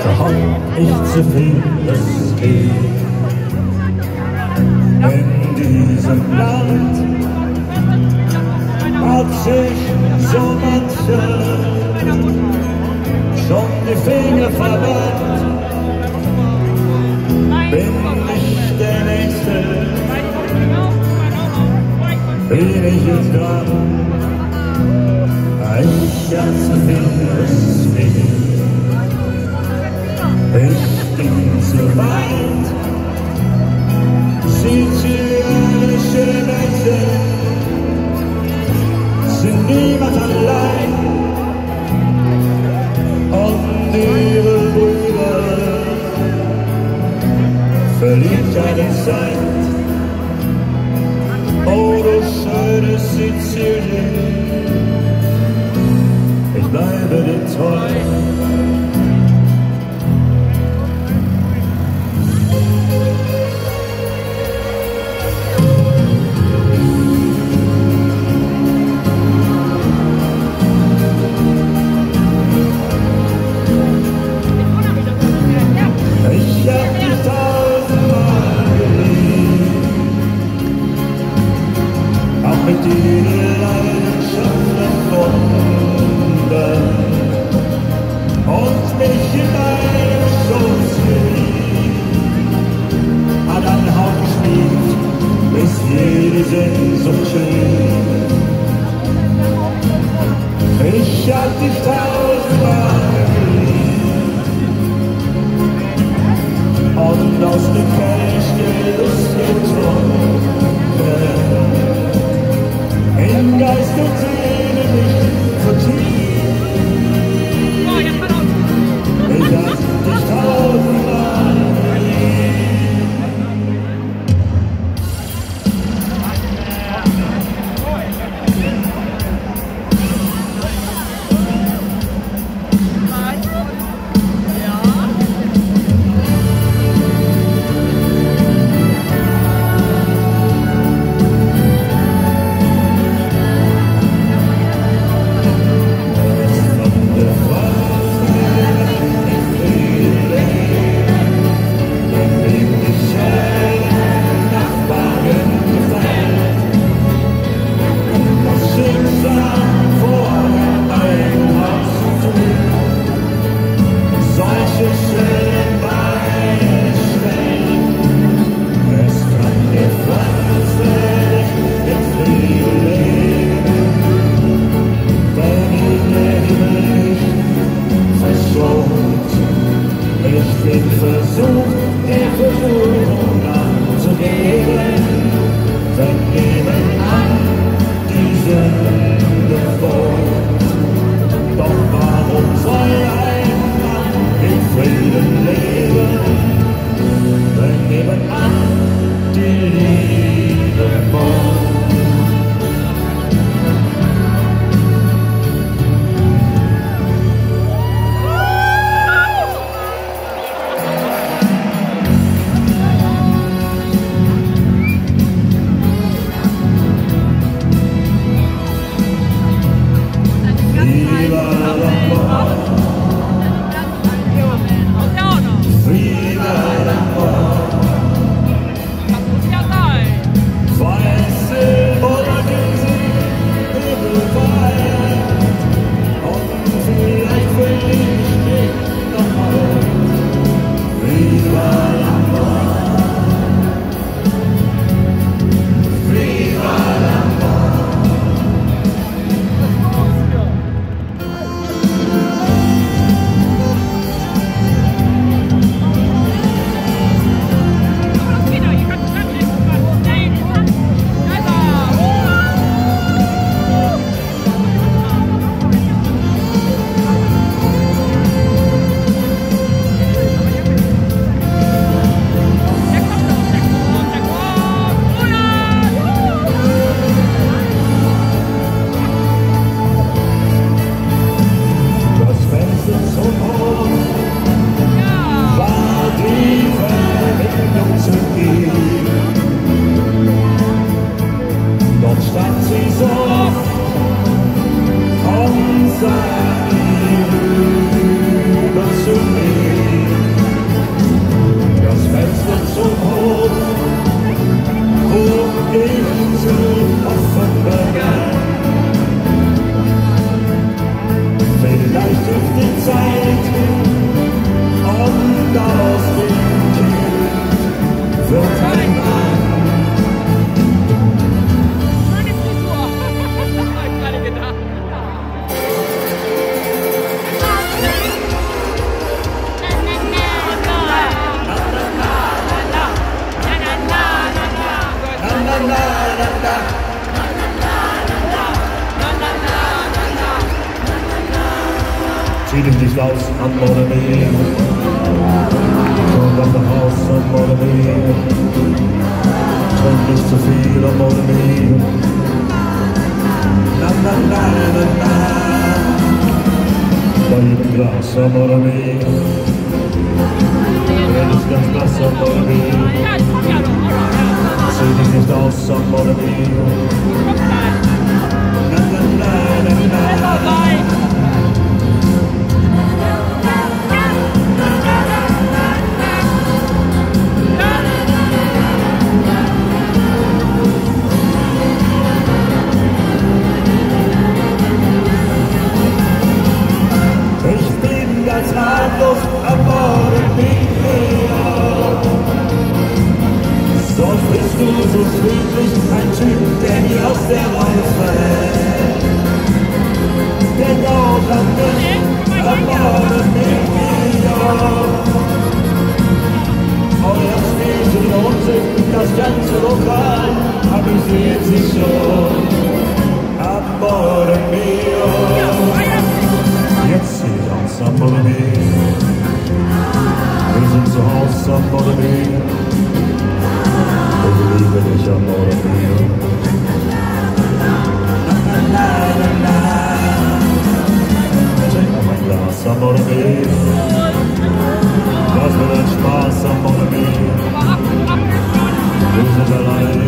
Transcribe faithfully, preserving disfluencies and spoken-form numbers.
hab ich zu vieles geht. In diesem Land hat sich so mancher schon die Finger verbrannt. Bin ich der Nächste, bin ich jetzt dran. Ich hab zu vieles geht. Ich ging zu weit, syrische Menschen sind niemand allein und ihre Brüder verliebt keine Zeit. Oh, du schönes Sizilien, ich bleibe dir treu. Mit dir Leidenschaft erfunden und mich in deinem Schoß geliebt, an dein Haupt geschmiegt, bis jede Sehnsucht schrieb. Ich hab dich tausendmal geliebt und aus dem Kelch die Lust getrunken. In Geist und Seele mich vertieft. Ich hab dich tausendmal geliebt. Ich bin versucht, der Versuchung anzugeben, wenn nebenan diese Geburt. Doch warum soll ein Mann in Frieden leben, wenn nebenan die Liebe wohnt? Zeit und aus dem Kind wird ein Mann. Meine Frisur! Hab ich gerade gedacht. Zieh dich nicht aus, an Mon Ami. Komm nach Haus, an Mon Ami. Trink nicht zu viel, an Mon Ami. Na, na, na, na, na. Bei jedem Glas, an Mon Ami. Wer ist ganz nass, an Mon Ami. Ja, ich komm ja noch. Zieh dich nicht aus, an Mon Ami. Na, na, na, na, na. Harmlos am Morgen nicht mehr. Sonst bist du so friedlich, ein Typ, der nie aus der Reihe fällt. Denn auch am Morgen am Morgen nicht mehr. Euer Spiel lohnt sich, das ganze Lokal amüsiert sich schon am Morgen mehr. Jetzt zieh ich aus am Mon Ami. Wir sind zu Hause am Mon Ami. Ich liebe dich am Mon Ami. Na, na, na, na. Trink noch ein Glas am Mon Ami. Was für ein Spaß am Mon Ami. Wir sind allein